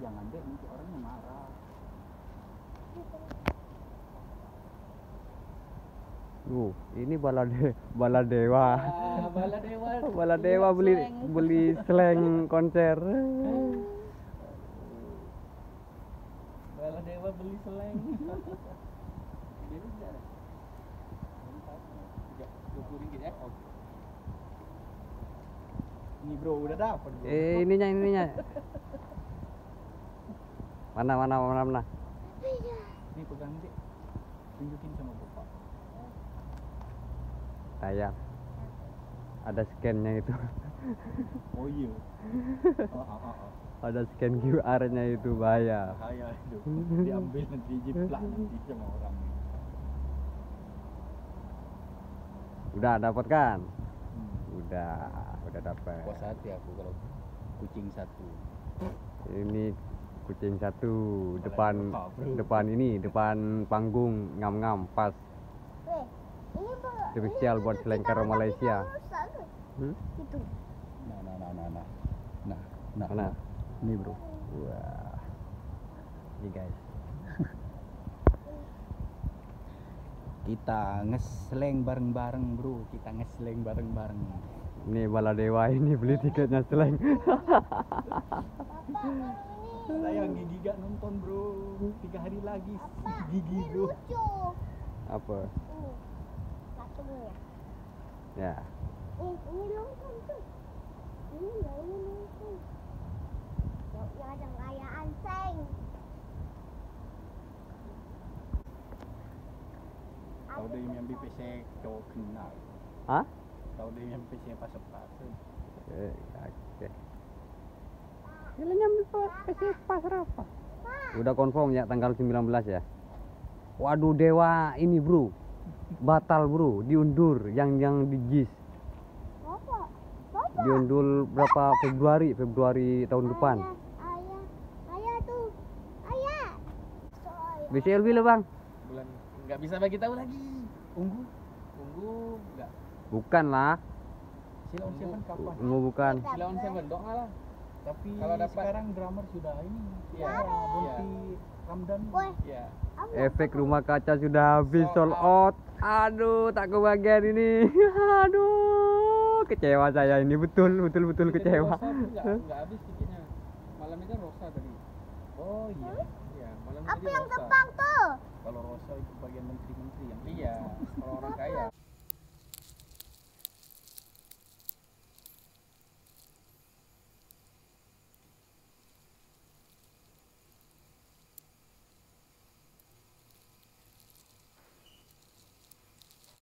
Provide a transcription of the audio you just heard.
jangan deh, nanti orangnya marah. Ini Baladewa. Baladewa. Baladewa beli slang konser. Baladewa beli slang. Dia bisa. RM20 ya. Oke. Ini bro udah dapat. Ininya. Mana? Ini pegang deh. Tunjukin sama bapak. Kayak ada scan-nya itu. Oh iya. Ada scan QR-nya itu bahaya. Bahaya itu. Diambil nanti jiplak nanti sama orang. Udah dapat kan? Udah dapat. Puas hati aku kalau kucing satu. Ini kucing satu depan panggung ngam-ngam pas. Spesial buat selengkar Malaysia. Itu. Nah. Ini bro. Wah. Ini guys. Kita ngesleng bareng-bareng bro. Ini Baladewa ini beli tiketnya seleng. Sayang Gigi gak nonton bro. 3 hari lagi Gigi bro. Apa? Satunya. Ya. Ini nonton tuh. Ini nonton. Yang ada rayaan seng. Tahu dia yang BPC cowok kenal. Hah? Tahu dia yang BPC pas-pas. Oke. Ini nyampe PC pas apa? Udah confirm ya tanggal 19 ya. Waduh Dewa ini bro. Batal bro, diundur yang di JIS. Bapak. Diundur berapa Februari tahun depan. Ayah tuh. Ayah. BCLB lah bang. Bulan nggak bisa bagi tahu lagi. Ungu nggak. Bukan lah. Silon Seven kapan? Bukan. Silon Seven dong lah. Tapi kalau dapat sekarang drummer sudah ini. Iya. Bonti Ramdan. Iya. Efek rumah kaca sudah habis sold out. Aduh, tak kebagian ini. Aduh, kecewa saya ini betul kecewa. Enggak habis tiketnya. Malam itu Rosa tadi. Oh iya. Iya, malam Apa tadi yang Rosa. depan tuh? Kalau Rosa itu bagian menteri-menteri yang iya, orang-orang kaya.